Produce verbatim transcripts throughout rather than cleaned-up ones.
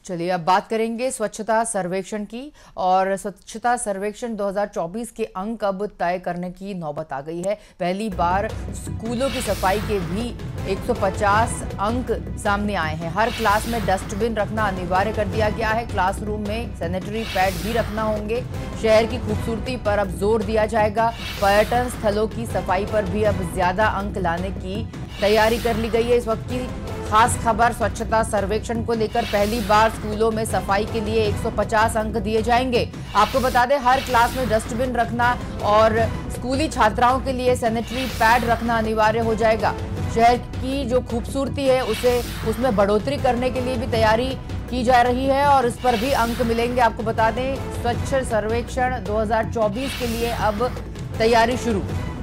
चलिए अब बात करेंगे स्वच्छता सर्वेक्षण की। और स्वच्छता सर्वेक्षण दो हज़ार चौबीस के अंक अब तय करने की नौबत आ गई है। पहली बार स्कूलों की सफाई के भी एक सौ पचास अंक सामने आए हैं। हर क्लास में डस्टबिन रखना अनिवार्य कर दिया गया है। क्लासरूम में सैनिटरी पैड भी रखना होंगे। शहर की खूबसूरती पर अब जोर दिया जाएगा। पर्यटन स्थलों की सफाई पर भी अब ज्यादा अंक लाने की तैयारी कर ली गई है। इस वक्त की खास खबर स्वच्छता सर्वेक्षण को लेकर, पहली बार स्कूलों में सफाई के लिए एक सौ पचास अंक दिए जाएंगे। आपको बता दें, हर क्लास में डस्टबिन रखना और स्कूली छात्राओं के लिए सैनिटरी पैड रखना अनिवार्य हो जाएगा। शहर की जो खूबसूरती है उसे उसमें बढ़ोतरी करने के लिए भी तैयारी की जा रही है और इस पर भी अंक मिलेंगे। आपको बता दें, स्वच्छ सर्वेक्षण दो हज़ार चौबीस के लिए अब तैयारी शुरू।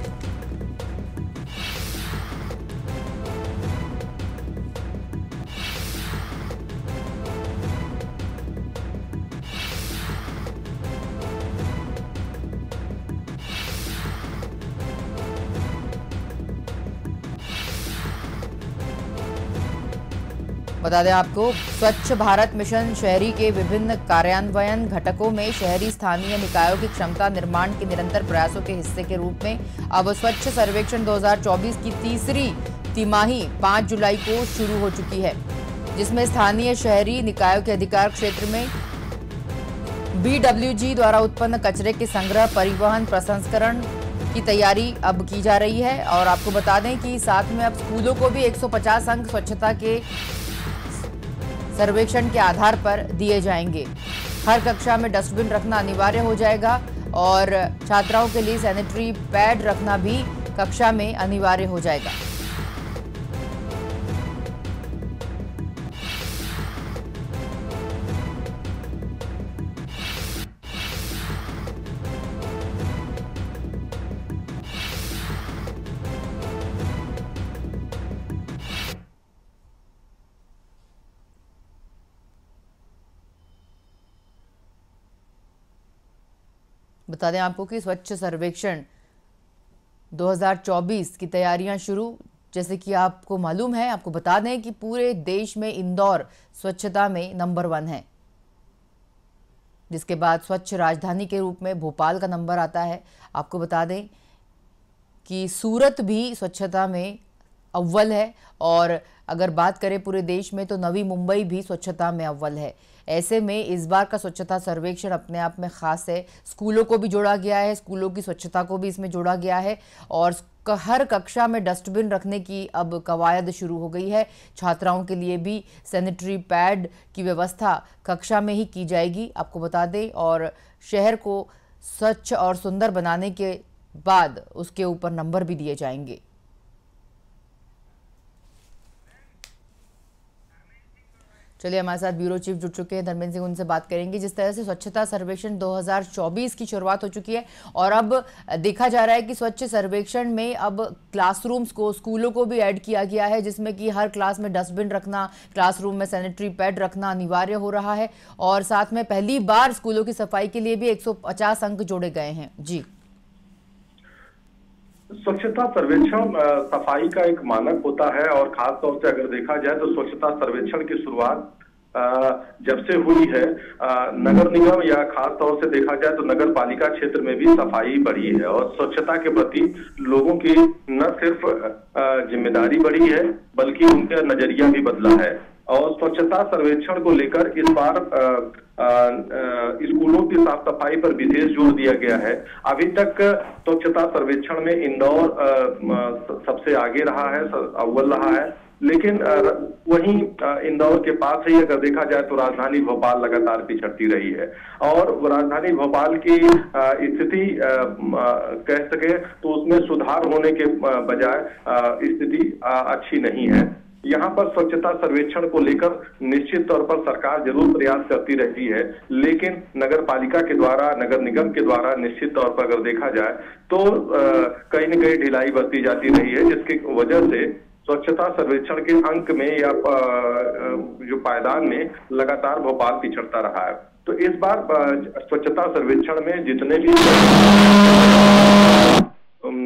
बता दें आपको, स्वच्छ भारत मिशन शहरी के विभिन्न कार्यान्वयन घटकों में शहरी स्थानीय निकायों की क्षमता निर्माण के निरंतर प्रयासों के हिस्से के रूप में अब स्वच्छ सर्वेक्षण दो हज़ार चौबीस की तीसरी तिमाही पाँच जुलाई को शुरू हो चुकी है, जिसमें स्थानीय शहरी निकायों के अधिकार क्षेत्र में बी डब्ल्यू जी द्वारा उत्पन्न कचरे के संग्रह, परिवहन, प्रसंस्करण की तैयारी अब की जा रही है। और आपको बता दें कि साथ में अब स्कूलों को भी एक सौ पचास अंक स्वच्छता के सर्वेक्षण के आधार पर दिए जाएंगे। हर कक्षा में डस्टबिन रखना अनिवार्य हो जाएगा और छात्राओं के लिए सैनिटरी पैड रखना भी कक्षा में अनिवार्य हो जाएगा। बता दें आपको कि स्वच्छ सर्वेक्षण दो हज़ार चौबीस की तैयारियां शुरू। जैसे कि आपको मालूम है, आपको बता दें कि पूरे देश में इंदौर स्वच्छता में नंबर वन है, जिसके बाद स्वच्छ राजधानी के रूप में भोपाल का नंबर आता है। आपको बता दें कि सूरत भी स्वच्छता में अव्वल है और अगर बात करें पूरे देश में तो नवी मुंबई भी स्वच्छता में अव्वल है। ऐसे में इस बार का स्वच्छता सर्वेक्षण अपने आप में खास है। स्कूलों को भी जोड़ा गया है, स्कूलों की स्वच्छता को भी इसमें जोड़ा गया है और हर कक्षा में डस्टबिन रखने की अब कवायद शुरू हो गई है। छात्राओं के लिए भी सैनिटरी पैड की व्यवस्था कक्षा में ही की जाएगी, आपको बता दें। और शहर को स्वच्छ और सुंदर बनाने के बाद उसके ऊपर नंबर भी दिए जाएंगे। चलिए, हमारे साथ ब्यूरो चीफ जुड़ चुके हैं धर्मेंद्र सिंह, उनसे बात करेंगे। जिस तरह से स्वच्छता सर्वेक्षण दो हज़ार चौबीस की शुरुआत हो चुकी है और अब देखा जा रहा है कि स्वच्छ सर्वेक्षण में अब क्लासरूम्स को, स्कूलों को भी ऐड किया गया है, जिसमें कि हर क्लास में डस्टबिन रखना, क्लासरूम में सैनिटरी पैड रखना अनिवार्य हो रहा है और साथ में पहली बार स्कूलों की सफाई के लिए भी एक सौ पचास अंक जोड़े गए हैं। जी, स्वच्छता सर्वेक्षण सफाई का एक मानक होता है और खास तौर से अगर देखा जाए तो स्वच्छता सर्वेक्षण की शुरुआत जब से हुई है, नगर निगम या खास तौर से देखा जाए तो नगर पालिका क्षेत्र में भी सफाई बढ़ी है और स्वच्छता के प्रति लोगों की न सिर्फ जिम्मेदारी बढ़ी है बल्कि उनका नजरिया भी बदला है। और स्वच्छता सर्वेक्षण को लेकर इस बार स्कूलों की साफ सफाई पर विशेष जोर दिया गया है। अभी तक स्वच्छता सर्वेक्षण में इंदौर सबसे आगे रहा है, अव्वल रहा है, लेकिन वहीं इंदौर के पास ही अगर देखा जाए तो राजधानी भोपाल लगातार पिछड़ती रही है और राजधानी भोपाल की स्थिति कह सके तो उसमें सुधार होने के बजाय स्थिति अच्छी नहीं है। यहाँ पर स्वच्छता सर्वेक्षण को लेकर निश्चित तौर पर सरकार जरूर प्रयास करती रहती है, लेकिन नगर पालिका के द्वारा, नगर निगम के द्वारा निश्चित तौर पर अगर देखा जाए तो कहीं न कहीं ढिलाई बरती जाती रही है, जिसकी वजह से स्वच्छता सर्वेक्षण के अंक में या जो पायदान में लगातार भोपाल पिछड़ता रहा है। तो इस बार स्वच्छता सर्वेक्षण में जितने भी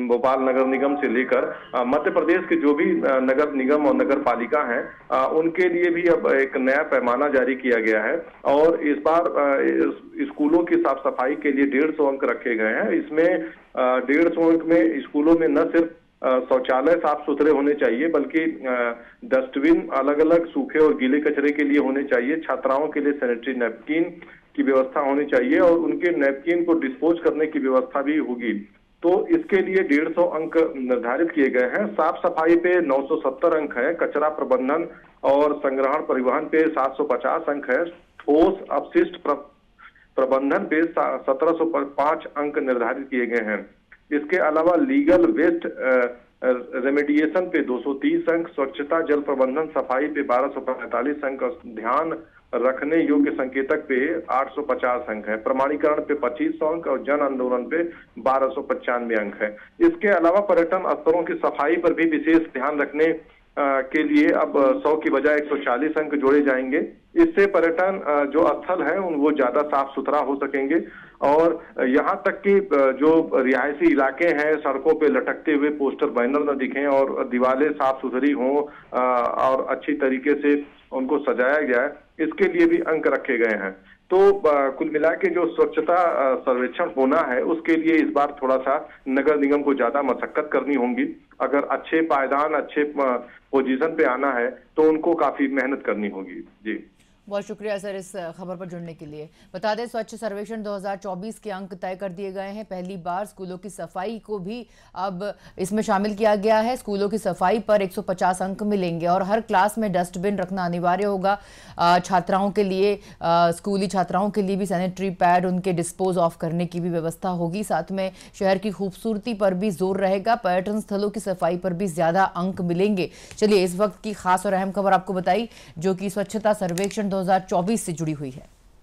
भोपाल नगर निगम से लेकर मध्य प्रदेश के जो भी नगर निगम और नगर पालिका हैं उनके लिए भी अब एक नया पैमाना जारी किया गया है। और इस बार स्कूलों की साफ सफाई के लिए डेढ़ सौ अंक रखे गए हैं। इसमें डेढ़ सौ अंक में स्कूलों में न सिर्फ शौचालय साफ सुथरे होने चाहिए बल्कि डस्टबिन अलग अलग सूखे और गीले कचरे के लिए होने चाहिए, छात्राओं के लिए सैनिटरी नैपकिन की व्यवस्था होनी चाहिए और उनके नैपकिन को डिस्पोज करने की व्यवस्था भी होगी। तो इसके लिए डेढ़ सौ अंक निर्धारित किए गए हैं। साफ सफाई पे नौ सौ सत्तर अंक है, कचरा प्रबंधन और संग्रहण परिवहन पे सात सौ पचास अंक है, ठोस अपशिष्ट प्रबंधन पे सत्रह सौ पांच अंक निर्धारित किए गए हैं। इसके अलावा लीगल वेस्ट रेमेडिएशन पे दो सौ तीस अंक, स्वच्छता जल प्रबंधन सफाई पे बारह सौ पैंतालीस अंक, ध्यान रखने योग्य संकेतक पे आठ सौ पचास अंक है, प्रमाणीकरण पे पच्चीस सौ अंक और जन आंदोलन पे बारह सौ पचानवे अंक है। इसके अलावा पर्यटन स्थलों की सफाई पर भी विशेष ध्यान रखने के लिए अब सौ की बजाय एक सौ चालीस अंक जोड़े जाएंगे। इससे पर्यटन जो स्थल है वो ज्यादा साफ सुथरा हो सकेंगे और यहाँ तक कि जो रिहायशी इलाके हैं सड़कों पे लटकते हुए पोस्टर बैनर न दिखें और दीवारें साफ सुथरी हों और अच्छी तरीके से उनको सजाया जाए, इसके लिए भी अंक रखे गए हैं। तो कुल मिला के जो स्वच्छता सर्वेक्षण होना है उसके लिए इस बार थोड़ा सा नगर निगम को ज्यादा मशक्कत करनी होगी। अगर अच्छे पायदान अच्छे पोजीशन पे आना है तो उनको काफी मेहनत करनी होगी। जी बहुत शुक्रिया सर इस खबर पर जुड़ने के लिए। बता दें स्वच्छ सर्वेक्षण दो हज़ार चौबीस के अंक तय कर दिए गए हैं। पहली बार स्कूलों की सफाई को भी अब इसमें शामिल किया गया है। स्कूलों की सफाई पर एक सौ पचास अंक मिलेंगे और हर क्लास में डस्टबिन रखना अनिवार्य होगा। छात्राओं के लिए स्कूली छात्राओं के लिए भी सैनिटरी पैड उनके डिस्पोज ऑफ करने की भी व्यवस्था होगी। साथ में शहर की खूबसूरती पर भी जोर रहेगा। पर्यटन स्थलों की सफाई पर भी ज्यादा अंक मिलेंगे। चलिए इस वक्त की खास और अहम खबर आपको बताई जो कि स्वच्छता सर्वेक्षण दो हज़ार चौबीस से जुड़ी हुई है।